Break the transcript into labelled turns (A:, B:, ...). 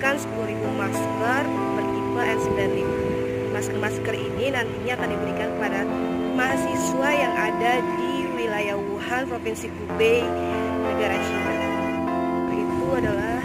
A: menyiapkan 10.000 masker bertipe N95. Masker-masker ini nantinya akan diberikan kepada mahasiswa yang ada di wilayah Wuhan, Provinsi Hubei, negara Cina. Itu adalah